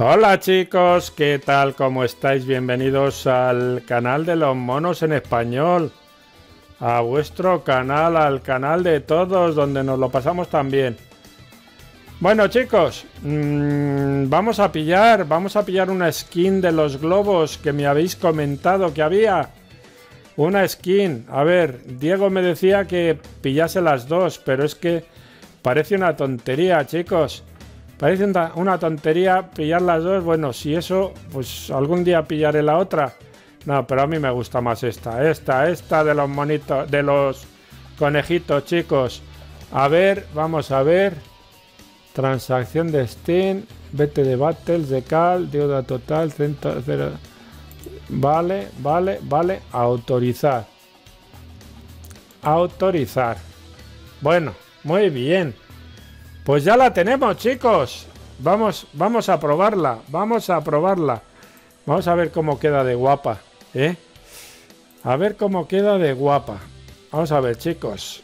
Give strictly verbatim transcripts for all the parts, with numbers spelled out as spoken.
Hola chicos, ¿qué tal? ¿Cómo estáis? Bienvenidos al canal de los monos en español. A vuestro canal, al canal de todos, donde nos lo pasamos tan bien. Bueno chicos, mmm, vamos a pillar, vamos a pillar una skin de los globos que me habéis comentado que había. Una skin, a ver, Diego me decía que pillase las dos, pero es que parece una tontería, chicos. Parece una tontería pillar las dos. Bueno, si eso, pues algún día pillaré la otra. No, pero a mí me gusta más esta. Esta, esta de los monitos, de los conejitos, chicos. A ver, vamos a ver. Transacción de Steam. Vete de Battles, de Cal, deuda total, ciento cero. Vale, vale, vale. Autorizar. Autorizar. Bueno, muy bien. Pues ya la tenemos, chicos. Vamos, vamos a probarla. Vamos a probarla. Vamos a ver cómo queda de guapa, ¿eh? A ver cómo queda de guapa. Vamos a ver, chicos.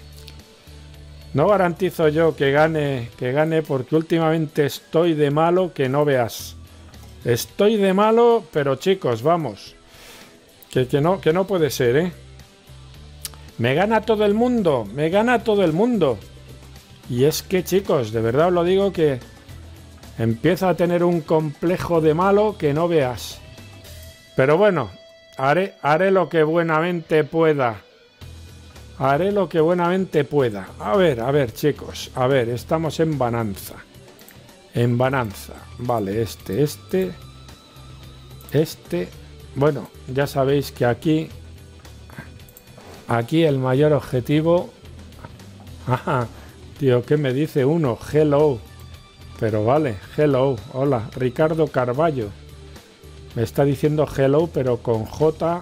No garantizo yo que gane, que gane, porque últimamente estoy de malo que no veas. Estoy de malo, pero chicos, vamos. Que, que no, que no puede ser, ¿eh? Me gana todo el mundo. Me gana todo el mundo. Y es que, chicos, de verdad os lo digo que empiezo a tener un complejo de malo que no veas. Pero bueno, haré, haré lo que buenamente pueda. Haré lo que buenamente pueda. A ver, a ver, chicos. A ver, estamos en Bonanza. En Bonanza. Vale, este, este. Este. Bueno, ya sabéis que aquí... Aquí el mayor objetivo... Ajá. Tío, ¿qué me dice uno? Hello. Pero vale, hello. Hola, Ricardo Carballo. Me está diciendo hello, pero con J...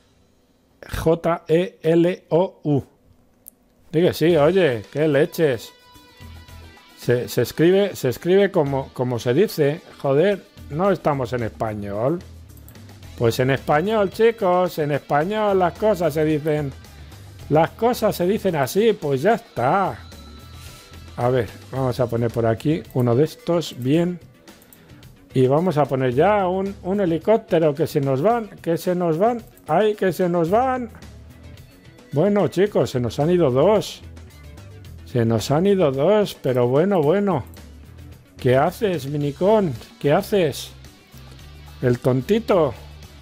J E L O U. Diga sí, oye, qué leches. Se, se escribe, se escribe como, como se dice. Joder, no estamos en español. Pues en español, chicos, en español las cosas se dicen... Las cosas se dicen así, pues ya está. A ver, vamos a poner por aquí uno de estos, bien. Y vamos a poner ya un, un helicóptero, que se nos van, que se nos van. ¡Ay, que se nos van! Bueno, chicos, se nos han ido dos. Se nos han ido dos, pero bueno, bueno. ¿Qué haces, Minicón? ¿Qué haces? El tontito.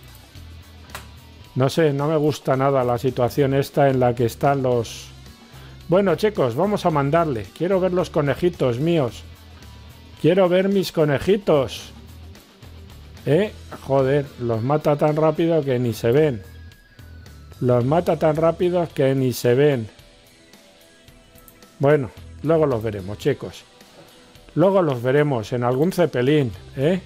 No sé, no me gusta nada la situación esta en la que están los... Bueno, chicos, vamos a mandarle. Quiero ver los conejitos míos. Quiero ver mis conejitos. ¿Eh? Joder, los mata tan rápido que ni se ven. Los mata tan rápido que ni se ven. Bueno, luego los veremos, chicos. Luego los veremos en algún cepelín, ¿eh?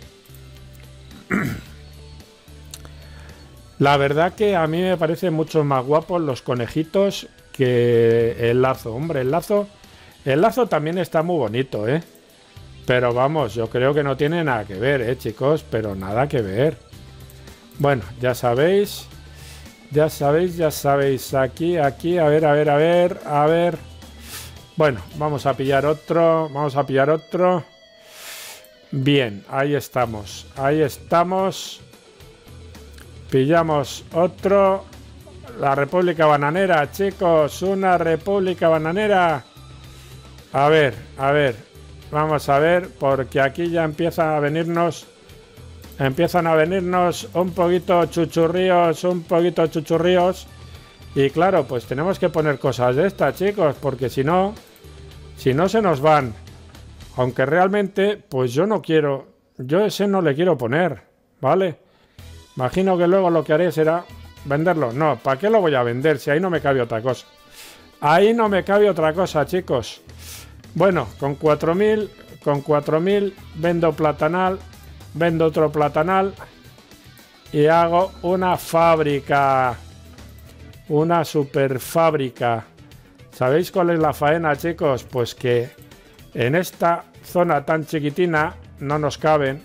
La verdad que a mí me parecen mucho más guapos los conejitos que el lazo. Hombre, el lazo el lazo también está muy bonito, ¿eh? Pero vamos, yo creo que no tiene nada que ver, ¿eh, chicos? Pero nada que ver. Bueno, ya sabéis. Ya sabéis, ya sabéis. Aquí, aquí, a ver, a ver, a ver, a ver. Bueno, vamos a pillar otro. Vamos a pillar otro. Bien, ahí estamos. Ahí estamos. Pillamos otro. La República Bananera, chicos, una República Bananera. A ver, a ver, vamos a ver, porque aquí ya empiezan a venirnos, empiezan a venirnos un poquito chuchurríos, un poquito chuchurríos. Y claro, pues tenemos que poner cosas de estas, chicos, porque si no, si no se nos van. Aunque realmente, pues yo no quiero, yo ese no le quiero poner, ¿vale? Imagino que luego lo que haré será... ¿Venderlo? No, ¿para qué lo voy a vender? Si ahí no me cabe otra cosa. Ahí no me cabe otra cosa, chicos. Bueno, con cuatro mil, con cuatro mil vendo platanal, vendo otro platanal y hago una fábrica. Una super fábrica. ¿Sabéis cuál es la faena, chicos? Pues que en esta zona tan chiquitina no nos caben.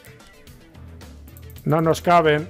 No nos caben.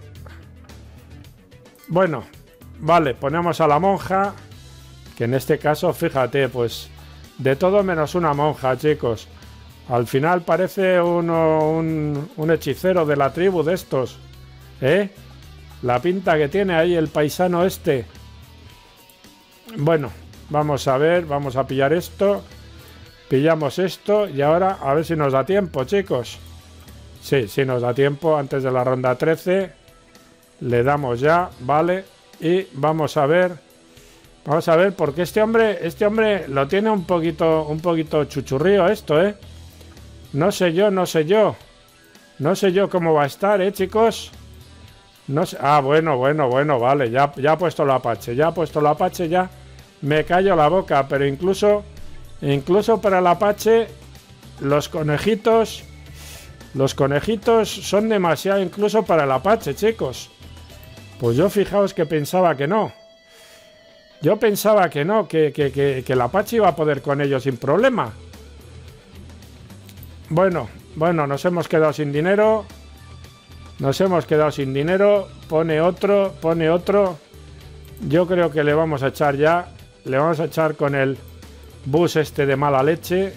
Bueno, vale, ponemos a la monja, que en este caso, fíjate, pues de todo menos una monja, chicos. Al final parece uno, un, un hechicero de la tribu de estos. ¿Eh? La pinta que tiene ahí el paisano este. Bueno, vamos a ver, vamos a pillar esto. Pillamos esto y ahora a ver si nos da tiempo, chicos. Sí, sí nos da tiempo antes de la ronda trece. Le damos ya, vale. Y vamos a ver. Vamos a ver, porque este hombre, este hombre lo tiene un poquito, un poquito chuchurrío esto, ¿eh? No sé yo, no sé yo. No sé yo cómo va a estar, ¿eh, chicos? No sé. Ah, bueno, bueno, bueno, vale. Ya, ya ha puesto el Apache, ya ha puesto el Apache, ya. Me callo la boca, pero incluso, incluso para el Apache, los conejitos, los conejitos son demasiado incluso para el Apache, chicos. Pues yo fijaos que pensaba que no. Yo pensaba que no, que, que, que, que el Apache iba a poder con ellos sin problema. Bueno, bueno, nos hemos quedado sin dinero. Nos hemos quedado sin dinero. Pone otro, pone otro. Yo creo que le vamos a echar ya. Le vamos a echar con el bus este de mala leche.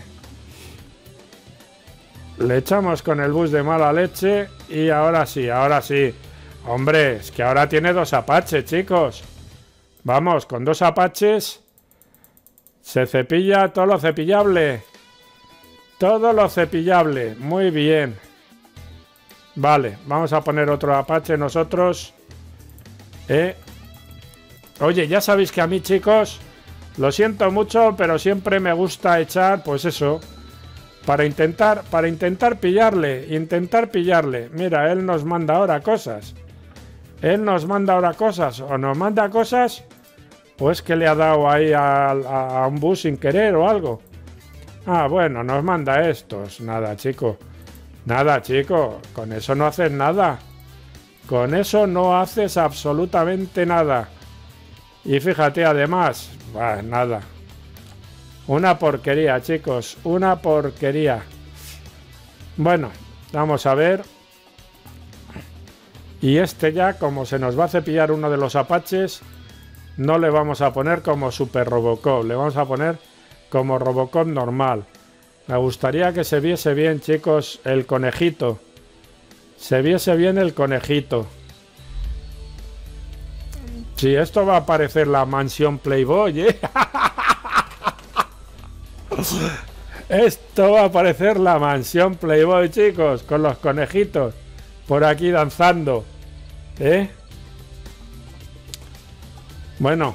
Le echamos con el bus de mala leche. Y ahora sí, ahora sí. Hombre, es que ahora tiene dos Apaches, chicos. Vamos, con dos Apaches se cepilla todo lo cepillable. Todo lo cepillable. Muy bien. Vale, vamos a poner otro Apache nosotros. Eh. Oye, ya sabéis que a mí, chicos, lo siento mucho, pero siempre me gusta echar, pues eso, para intentar, para intentar pillarle, intentar pillarle. Mira, él nos manda ahora cosas. Él nos manda ahora cosas, o nos manda cosas, o es que le ha dado ahí a, a, a un bus sin querer o algo. Ah, bueno, nos manda estos. Nada, chico. Nada, chico. Con eso no haces nada. Con eso no haces absolutamente nada. Y fíjate, además, bah, nada. Una porquería, chicos. Una porquería. Bueno, vamos a ver. Y este ya, como se nos va a cepillar uno de los Apaches, no le vamos a poner como Super Robocop. Le vamos a poner como Robocop normal. Me gustaría que se viese bien, chicos, el conejito. Se viese bien el conejito. Sí, esto va a parecer la mansión Playboy, ¿eh? Esto va a parecer la mansión Playboy, chicos, con los conejitos por aquí danzando, ¿eh? Bueno.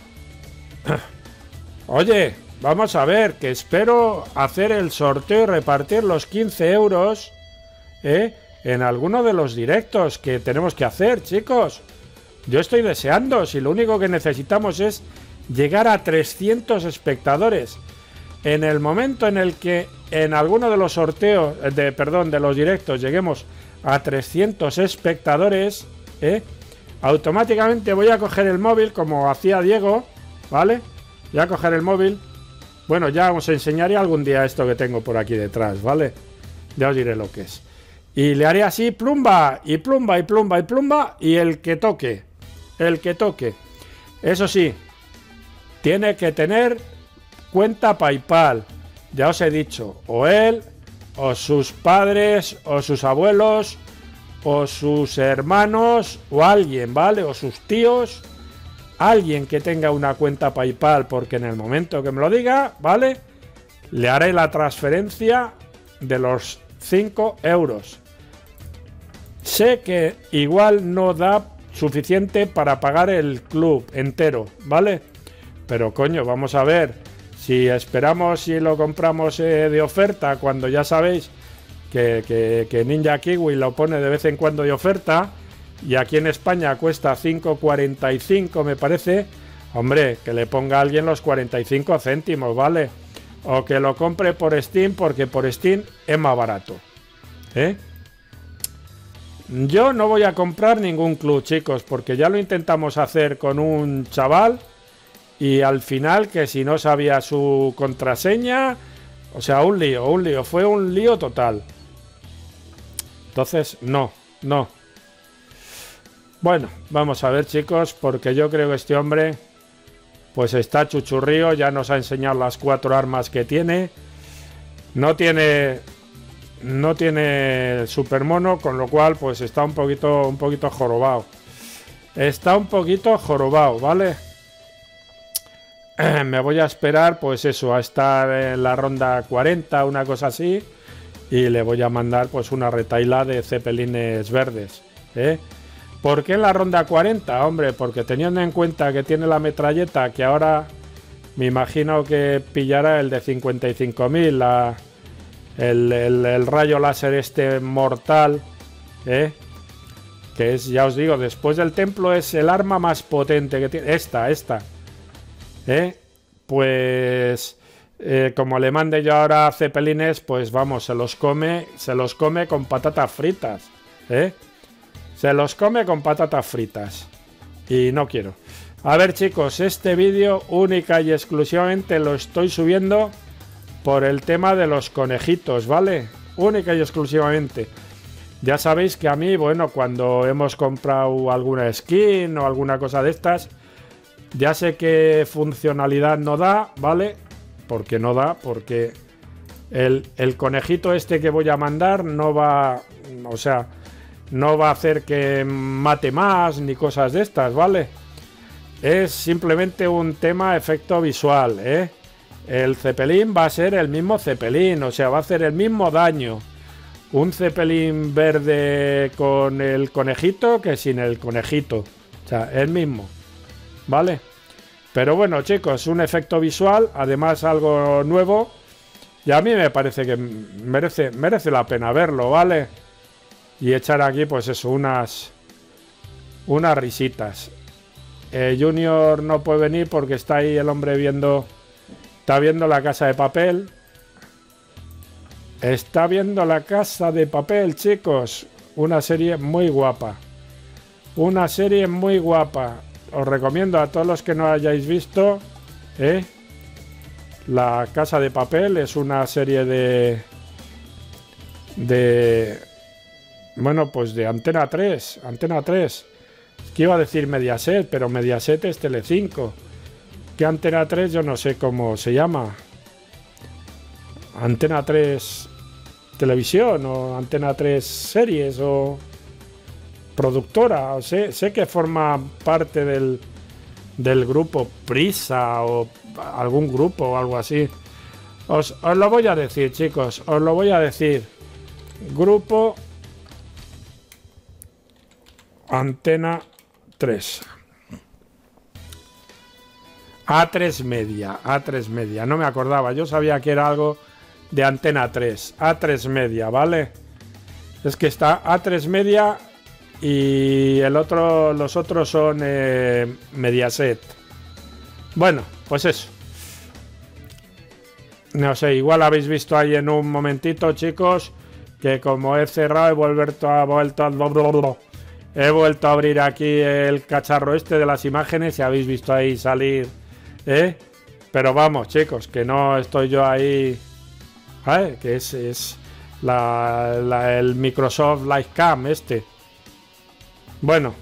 Oye, vamos a ver, que espero hacer el sorteo y repartir los quince euros, ¿eh? En alguno de los directos que tenemos que hacer, chicos. Yo estoy deseando, si lo único que necesitamos es llegar a trescientos espectadores. En el momento en el que en alguno de los sorteos, de, perdón, de los directos lleguemos a trescientos espectadores, ¿eh? Automáticamente voy a coger el móvil como hacía Diego, ¿vale? Voy a coger el móvil. Bueno, ya os enseñaré algún día esto que tengo por aquí detrás, ¿vale? Ya os diré lo que es. Y le haré así, plumba, y plumba, y plumba, y plumba, y el que toque, el que toque. Eso sí, tiene que tener cuenta PayPal. Ya os he dicho, o él, o sus padres, o sus abuelos, o sus hermanos, o alguien, ¿vale? O sus tíos, alguien que tenga una cuenta PayPal, porque en el momento que me lo diga, ¿vale? Le haré la transferencia de los cinco euros. Sé que igual no da suficiente para pagar el club entero, ¿vale? Pero coño, vamos a ver. Si esperamos y lo compramos eh, de oferta, cuando ya sabéis que, que, que Ninja Kiwi lo pone de vez en cuando de oferta, y aquí en España cuesta cinco cuarenta y cinco, me parece. Hombre, que le ponga a alguien los cuarenta y cinco céntimos, ¿vale? O que lo compre por Steam, porque por Steam es más barato, ¿eh? Yo no voy a comprar ningún club, chicos, porque ya lo intentamos hacer con un chaval y al final, que si no sabía su contraseña, o sea, un lío, un lío, fue un lío total. Entonces, no, no. Bueno, vamos a ver, chicos, porque yo creo que este hombre pues está chuchurrío, ya nos ha enseñado las cuatro armas que tiene. No tiene no tiene super mono, con lo cual pues está un poquito, un poquito jorobado. Está un poquito jorobado, ¿vale? Me voy a esperar, pues eso, a estar en la ronda cuarenta, una cosa así, y le voy a mandar pues una retaila de cepelines verdes, ¿eh? ¿Por qué en la ronda cuarenta? Hombre, porque teniendo en cuenta que tiene la metralleta, que ahora me imagino que pillará el de cincuenta y cinco mil, la, el, el, el rayo láser este mortal, ¿eh? Que es, ya os digo, después del templo es el arma más potente que tiene. Esta, esta. ¿Eh? Pues eh, como le mande yo ahora cepelines, pues vamos, se los come, se los come con patatas fritas, ¿eh? Se los come con patatas fritas. Y no quiero. A ver, chicos, este vídeo única y exclusivamente lo estoy subiendo por el tema de los conejitos, ¿vale? Única y exclusivamente. Ya sabéis que a mí, bueno, cuando hemos comprado alguna skin o alguna cosa de estas, ya sé que funcionalidad no da, ¿vale? Porque no da, porque el, el conejito este que voy a mandar no va, o sea, no va a hacer que mate más ni cosas de estas, ¿vale? Es simplemente un tema efecto visual, ¿eh? El cepelín va a ser el mismo cepelín, o sea, va a hacer el mismo daño. Un cepelín verde con el conejito que sin el conejito. O sea, el mismo. ¿Vale? Pero bueno, chicos, un efecto visual, además algo nuevo. Y a mí me parece que merece, merece la pena verlo, ¿vale? Y echar aquí, pues eso, unas, unas risitas. Eh, Junior no puede venir porque está ahí el hombre viendo... Está viendo La Casa de Papel. Está viendo La Casa de Papel, chicos. Una serie muy guapa. Una serie muy guapa. Os recomiendo a todos los que no hayáis visto, ¿eh? La Casa de Papel es una serie de... De... Bueno, pues de Antena tres. Antena tres. Que iba a decir Mediaset, pero Mediaset es Telecinco. Que Antena tres yo no sé cómo se llama. Antena tres Televisión o Antena tres Series o productora. O sé, sé que forma parte del, del grupo Prisa o algún grupo o algo así. Os, os lo voy a decir, chicos. Os lo voy a decir. Grupo Antena tres. A tres Media. A tres Media. No me acordaba. Yo sabía que era algo de Antena tres. A tres Media, ¿vale? Es que está A tres Media y el otro, los otros son eh, Mediaset. Bueno, pues eso. No sé, igual habéis visto ahí en un momentito, chicos, que como he cerrado he vuelto a, vuelto a, he vuelto a abrir aquí el cacharro este de las imágenes y habéis visto ahí salir, ¿eh? Pero vamos, chicos, que no estoy yo ahí, ¿eh? Que es, es la, la, el Microsoft Livecam este. Bueno,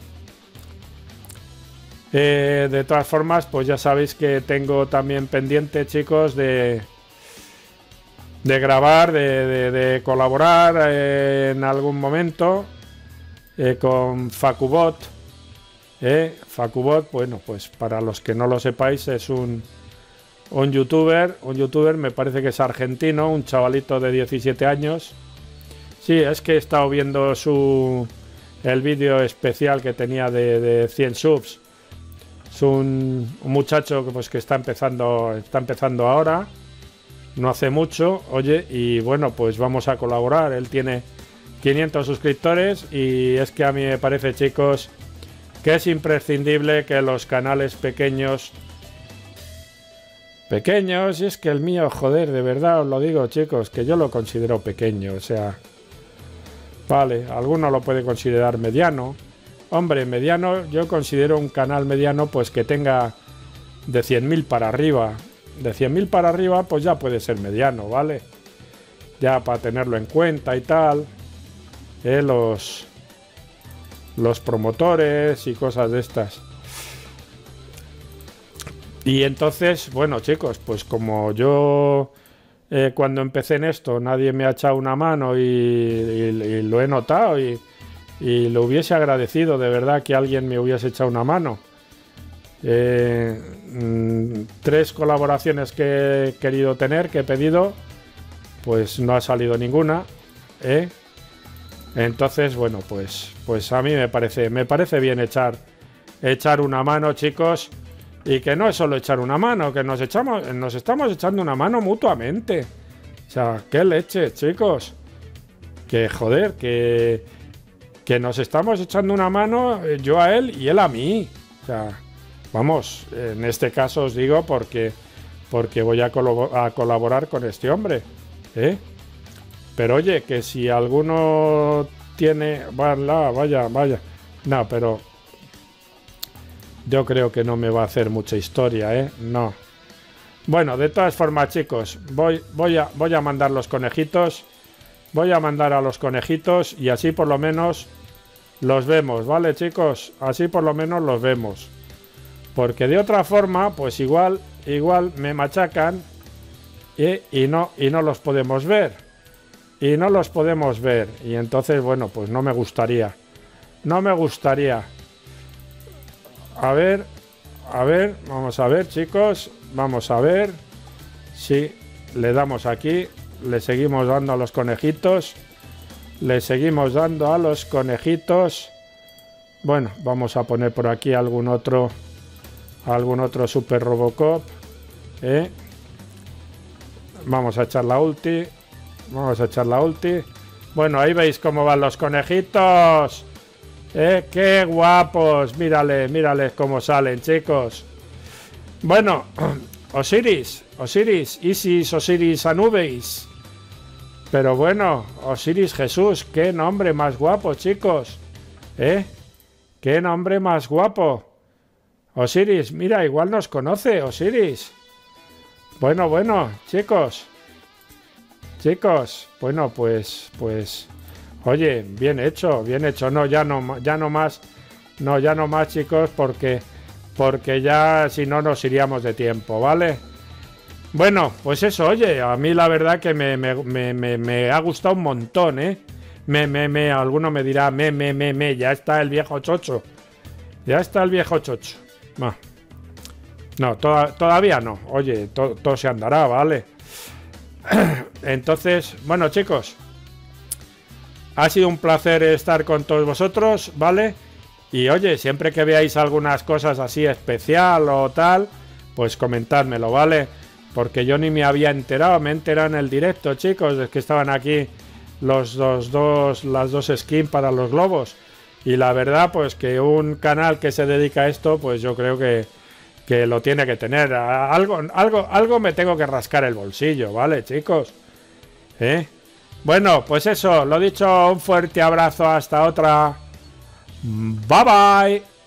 eh, de todas formas, pues ya sabéis que tengo también pendiente, chicos, de... de grabar, de, de, de colaborar eh, en algún momento eh, con Facubot. Eh, Facubot, bueno, pues para los que no lo sepáis, es un, un youtuber, un youtuber, me parece que es argentino, un chavalito de diecisiete años. Sí, es que he estado viendo su el vídeo especial que tenía de, de cien subs. Es un, un muchacho que, pues, que está empezando, está empezando ahora. No hace mucho, oye, y bueno, pues vamos a colaborar. Él tiene quinientos suscriptores y es que a mí me parece, chicos, que es imprescindible que los canales pequeños... Pequeños, y es que el mío, joder, de verdad os lo digo, chicos, que yo lo considero pequeño, o sea... Vale, alguno lo puede considerar mediano. Hombre, mediano, yo considero un canal mediano pues que tenga de cien mil para arriba. De cien mil para arriba, pues ya puede ser mediano, ¿vale? Ya para tenerlo en cuenta y tal. Eh, los, los promotores y cosas de estas. Y entonces, bueno, chicos, pues como yo eh, cuando empecé en esto nadie me ha echado una mano y, y, y lo he notado y, y lo hubiese agradecido de verdad que alguien me hubiese echado una mano. Eh, mm, tres colaboraciones que he querido tener, que he pedido, pues no ha salido ninguna, ¿eh? Entonces, bueno, pues, pues a mí me parece, me parece bien echar, echar una mano, chicos, y que no es solo echar una mano, que nos echamos, nos estamos echando una mano mutuamente. O sea, qué leche, chicos. Que joder, que, que nos estamos echando una mano, yo a él y él a mí. O sea, vamos, en este caso os digo porque, porque voy a, colab a colaborar con este hombre, ¿eh? Pero oye, que si alguno tiene... Vaya, vaya, vaya. No, pero... yo creo que no me va a hacer mucha historia, ¿eh? No. Bueno, de todas formas, chicos, voy, voy, a, voy a mandar los conejitos. Voy a mandar a los conejitos y así por lo menos los vemos, ¿vale, chicos? Así por lo menos los vemos. Porque de otra forma, pues igual, igual me machacan y, y, no, y no los podemos ver. Y no los podemos ver. Y entonces, bueno, pues no me gustaría. No me gustaría. A ver, a ver, vamos a ver, chicos. Vamos a ver. Sí, le damos aquí. Le seguimos dando a los conejitos. Le seguimos dando a los conejitos. Bueno, vamos a poner por aquí algún otro. Algún otro Super Robocop. ¿Eh? Vamos a echar la ulti. Vamos a echar la ulti. Bueno, ahí veis cómo van los conejitos. ¡Eh! ¡Qué guapos! Mírale, mírales cómo salen, chicos. Bueno, Osiris, Osiris, Isis, Osiris, Anubis. Pero bueno, Osiris Jesús, qué nombre más guapo, chicos. ¿Eh? ¡Qué nombre más guapo! Osiris, mira, igual nos conoce, Osiris. Bueno, bueno, chicos. Chicos, bueno, pues, pues, oye, bien hecho, bien hecho. No, ya no, ya no más, no, ya no más, chicos, porque, porque ya, si no, nos iríamos de tiempo, ¿vale? Bueno, pues eso, oye, a mí la verdad que me, me, me, me, me ha gustado un montón, ¿eh? Me, me, me, alguno me dirá, me, me, me, me, ya está el viejo chocho. Ya está el viejo chocho. No, no to todavía no. Oye, to todo se andará, ¿vale? Entonces, bueno, chicos, ha sido un placer estar con todos vosotros, ¿vale? Y oye, siempre que veáis algunas cosas así especial o tal, pues comentádmelo, ¿vale? Porque yo ni me había enterado, me he enterado en el directo, chicos, es que estaban aquí los dos, dos, las dos skins para los globos. Y la verdad, pues que un canal que se dedica a esto, pues yo creo que que lo tiene que tener. Algo, algo, algo me tengo que rascar el bolsillo, ¿vale, chicos? ¿Eh? Bueno, pues eso, lo dicho, un fuerte abrazo, hasta otra. Bye bye.